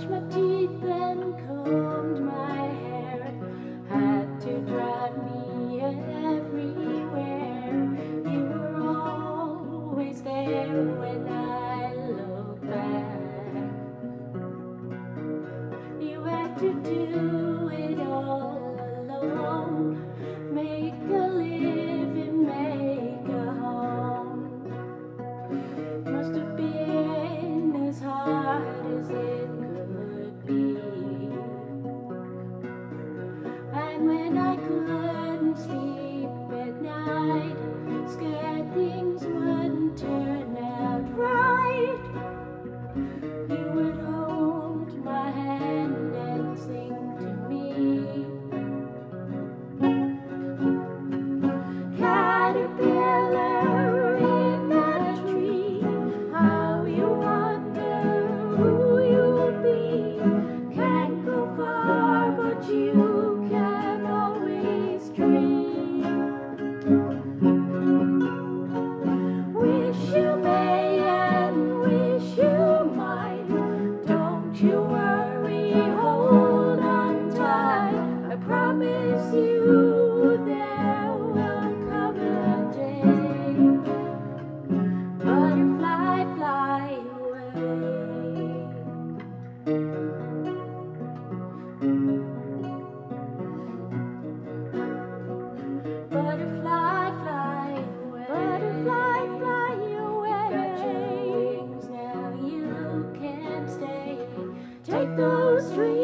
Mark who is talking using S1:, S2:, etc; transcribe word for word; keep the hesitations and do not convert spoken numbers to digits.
S1: brushed my teeth and combed my hair, had to drive me everywhere. You were always there when I look back. You had to do it all alone, make a living, make a home. Must have been as hard as it could be. And when I couldn't sleep at night, scared things wouldn't turn out right, you would hold my hand and sing to me. Caterpillar in that tree, how you wonder who you'll be. Can't go far, but you can always dream. Wish you may and wish you might. Don't you worry, hold on tight. I promise you there will come a day. Butterfly, fly away. Butterfly, fly away. Butterfly, fly away. Got your wings, now you can't stay. Take those dreams.